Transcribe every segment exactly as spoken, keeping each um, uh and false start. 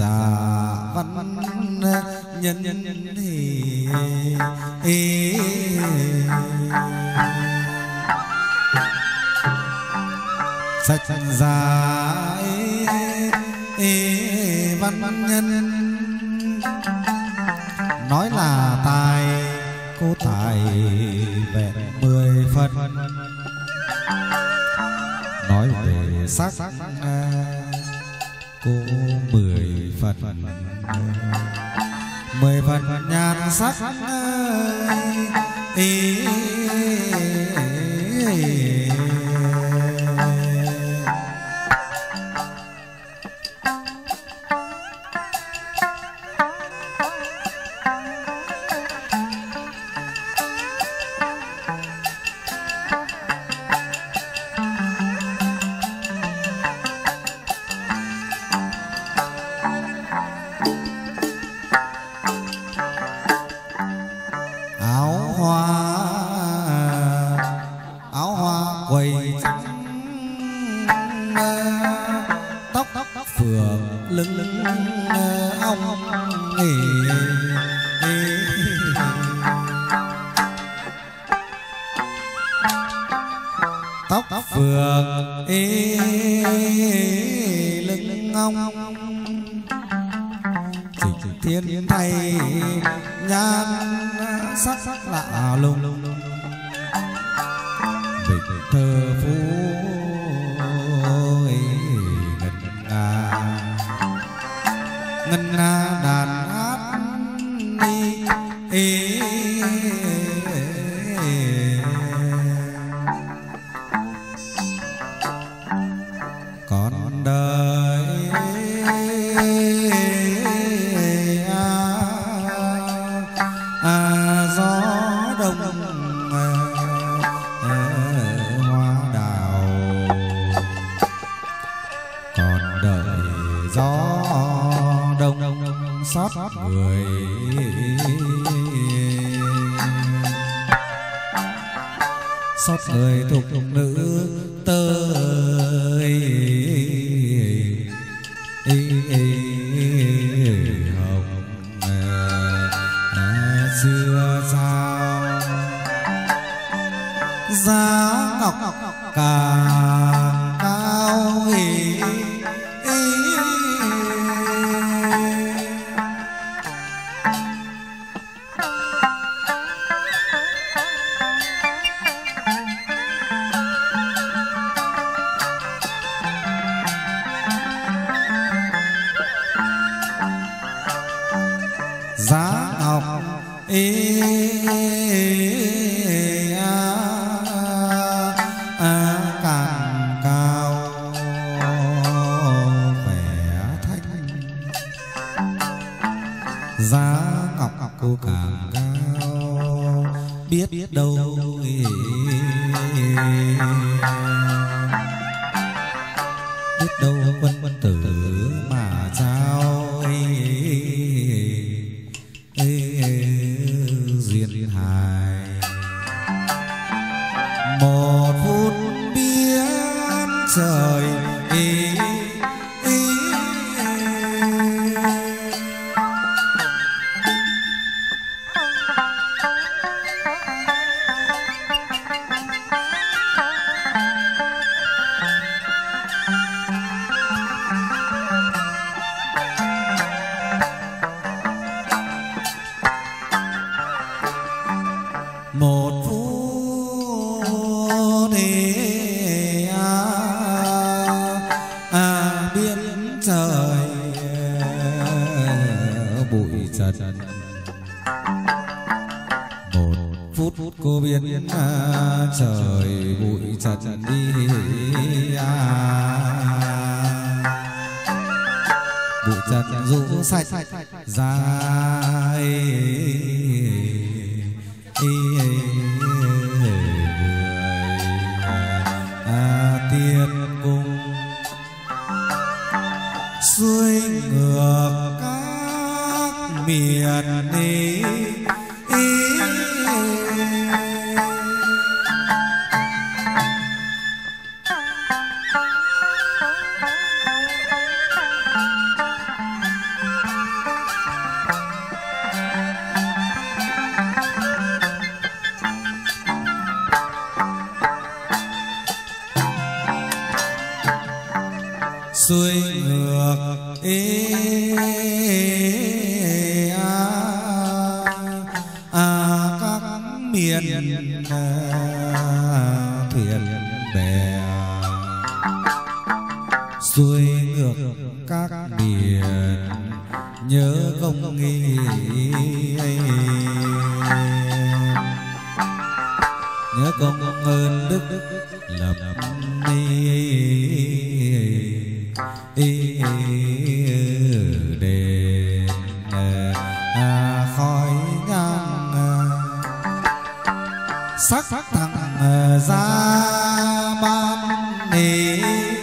già văn nhân nhân thì sách già văn nhân nói là tài cô tài vẹn mười phần, nói về sắc cô mười phần, mười phần nhan sắc ý. ngược ê, à, à, các miền à, thuyền bè xuôi ngược các miền nhớ công nghi nhớ công ơn đức lập đền à, khói nhang sắc thẳng ra ban nề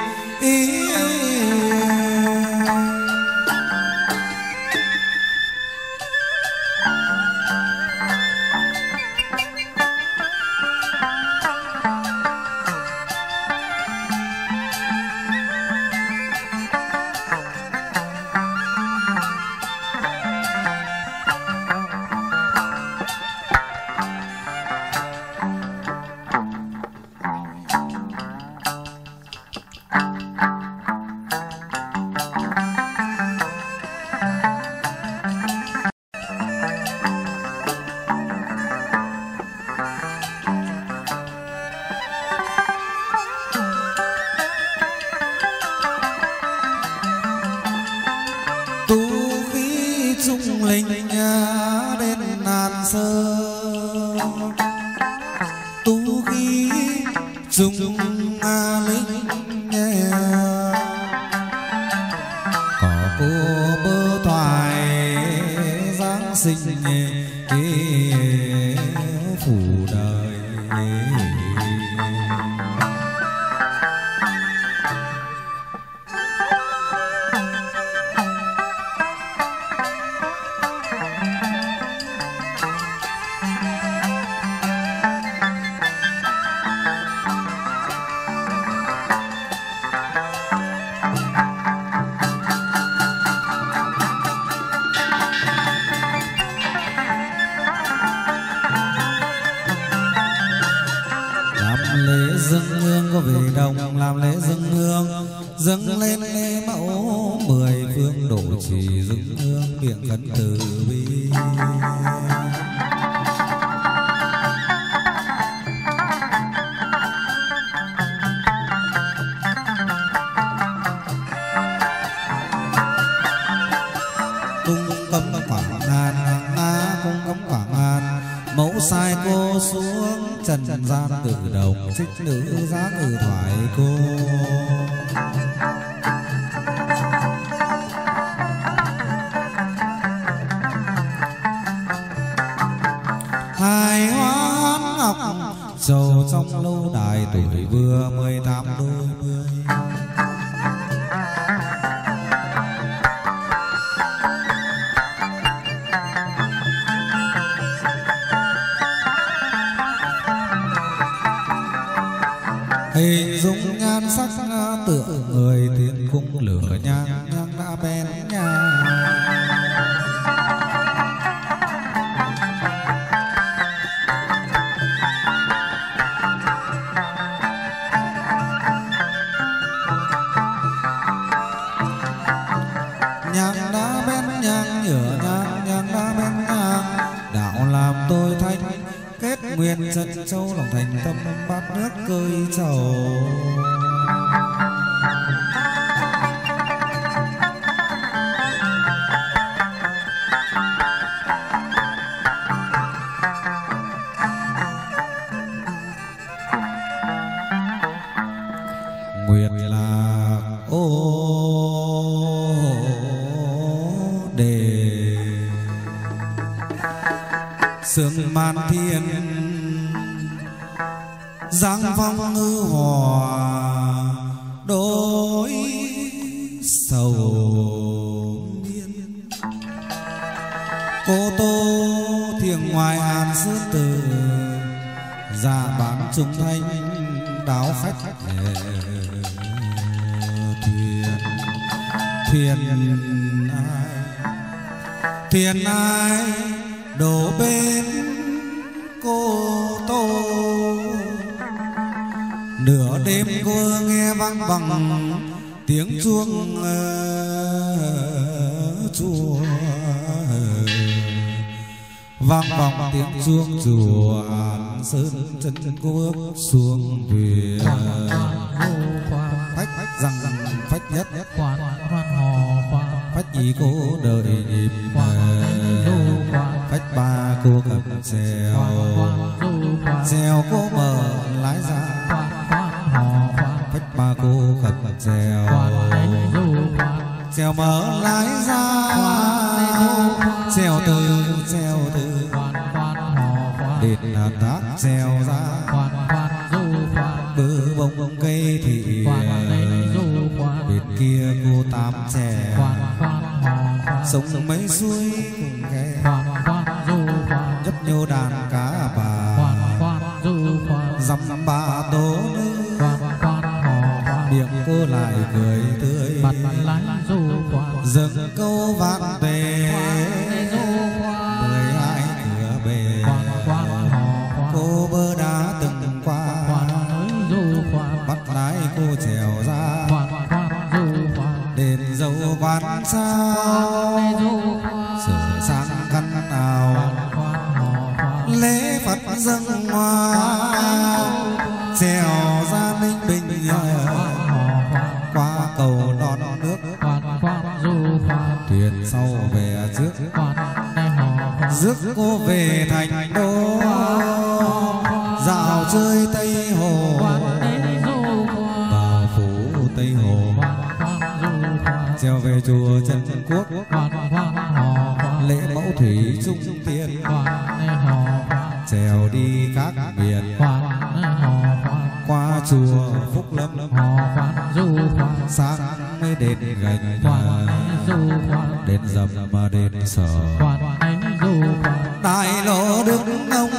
hình dung nhan sắc tựa người thiên cung lửa nhang nhang đã bén nhang nhang đã bén nhang nhựa nhang nhang đã bén nhang đạo làm tôi thanh kết nguyên chân châu lòng thành tâm bát nước cơi trầu nguyệt là ô đề sương man thiên giang phong ngư hòa đối sầu miên cô tô thiêng ngoài an sư tử ra bán trung thanh đáo khách thuyền thuyền ai thuyền ai đổ bên cô tô nửa đêm cô nghe vang vẳng tiếng chuông uh, chùa vang vọng tiếng chuông chùa An Sơn chân cô bước xuống thuyền phách rằng phách nhất phách nhị cô đợi nhịp phách ba cô cầm xèo xèo cô mở lái ra phách ba cô cầm xèo xèo mở lái ra xèo từ xèo từ đền là thác xèo ra bờ bông bông cây thì bên kia cô tám xèo sông mấy suối cùng ghe nhấp nhô đàn cá bà dăm ba tố nữ miệng cô lại cười tươi dâng câu vạn tuệ mười hai cửa bề cô bơ đá từng qua bắt lái cô trèo ra đền dâu quan sao sửa sang căn nào lễ Phật dâng hoa trèo ra Ninh Bình qua cầu non nước thuyền sau về trước rước cô về thành đô dạo chơi Tây Hồ vào phủ Tây Hồ trèo về chùa Trần Quốc lễ mẫu thủy trung tiên trèo đi các miền qua chùa Phúc Lâm sáng mới đền gành đền dầm mà đền sở đại lộ Đức Ông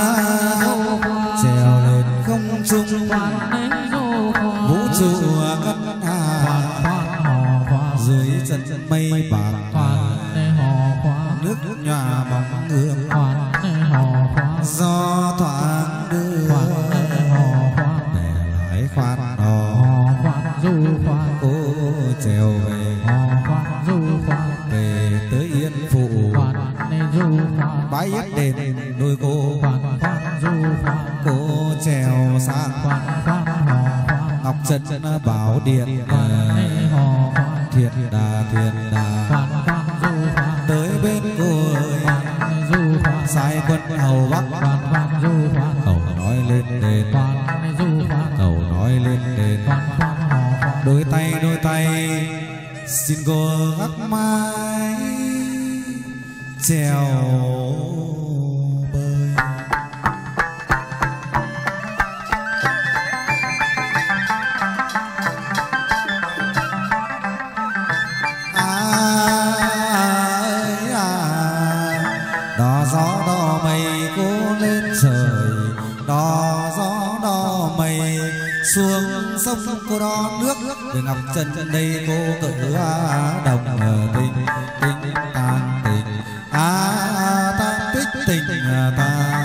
trèo lên không trung vũ trụ ngân hà dưới chân mây bạc nước nhòa bóng hương gió thoáng đưa để lại khoan hò cô trèo về về tới Yên Phụ bãi yết đền nuôi cô cô trèo sang ngọc chân bảo điện thiệt đà thiệt đà tới bên cô ơi sai quân hầu Bắc cầu nói lên đền cầu nói lên đền đôi tay đôi tay xin cô gác mái trèo bơi. Ai à, đò gió đò mây cô lên trời, đò gió đò mây xuống sông cô đò nước. Từ Ngọc Trân đây cô cỡ đồng tình tình tàn tình à ta tích tình ta.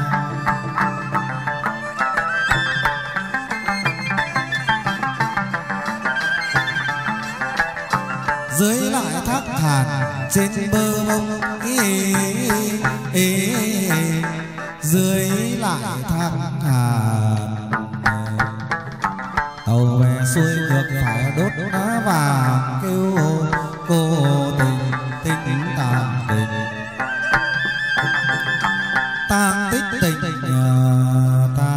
Dưới lại thác Hàn trên bờ mông ý, ý, ý, dưới lại thác Hàn tàu về xuôi ngược phải đốt đá vàng kêu cô tình tình tàn tình tang tích tình ta.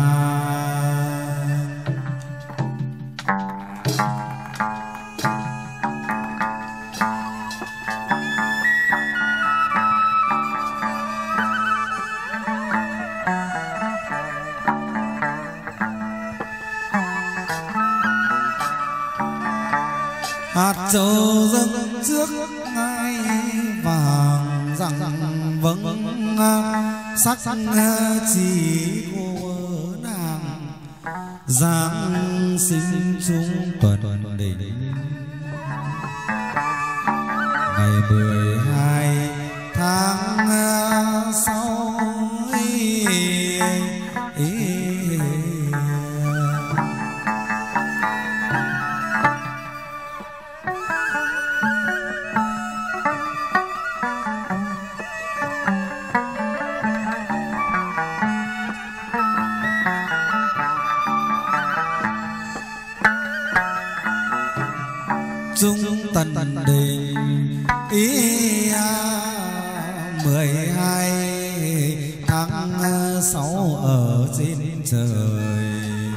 Hạt châu dâng trước ngai vàng rằng vâng sắc chỉ của nàng giáng sinh trung tuần đỉnh ngày mười hai tháng sáu ý, ý, ý mười hai tháng sáu ở trên trời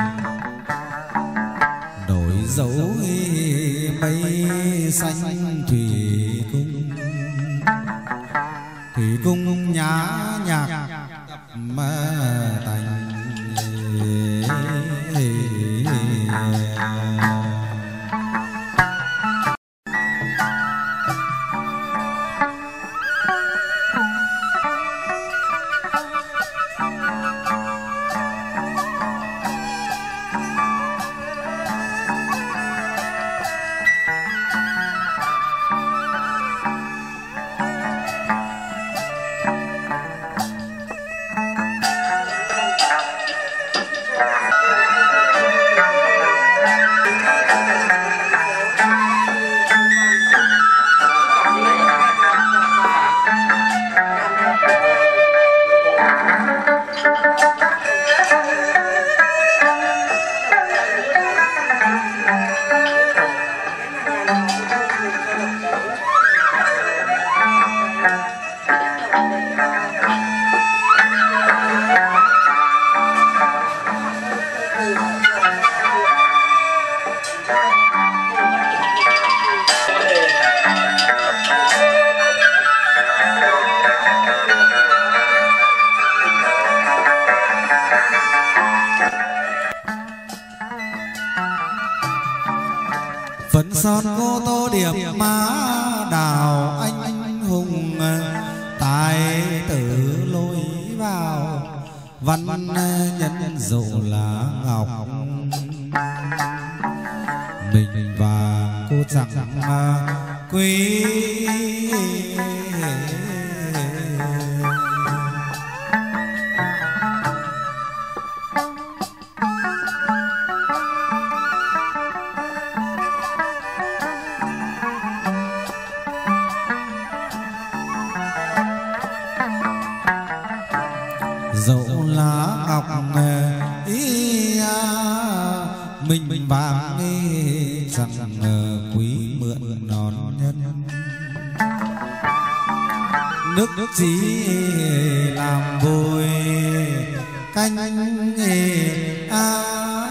đổi dấu mây xanh thủy cung thủy cung nhã nhạc mà thành phấn son cô tô điệp má đào anh hùng tài tử lối vào văn nhân dậu lá ngọc mình vàng cô chẳng quý dẫu lá ngọc ý mình mình vàng chẳng quý mượn non nhân nước nước chỉ làm vui canh a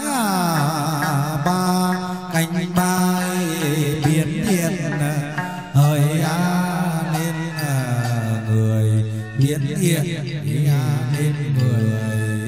ba canh ba biến thiên hỡi a nên người biến hiện nên người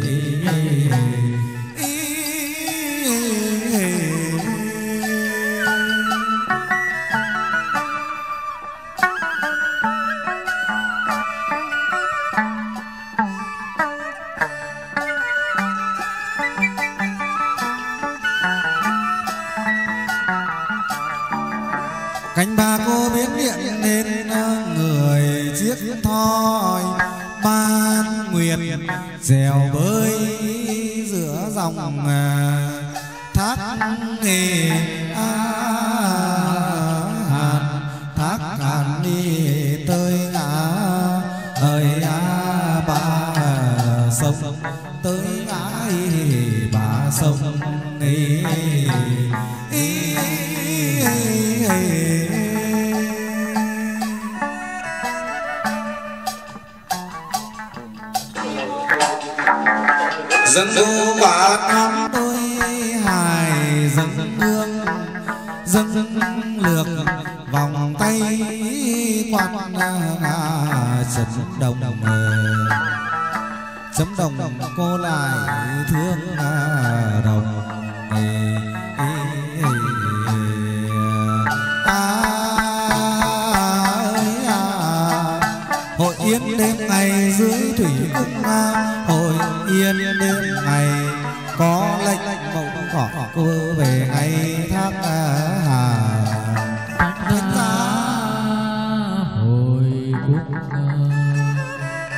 cánh ba cô biến hiện nên người chiếc thoi ban nguyện dèo bơi giữa dòng thác nghề a hàn thác hàn đi tới ngã ơi a ba sông tới ngã ba sông đi dân du ba năm tôi hài dân hương dân lược vòng tay quan chấm đồng chấm đồng cô lại thương đồng hội yên đêm ngày dưới thủy cung hội yên đêm ngày có lệnh mộng cỏ cô về ngày thác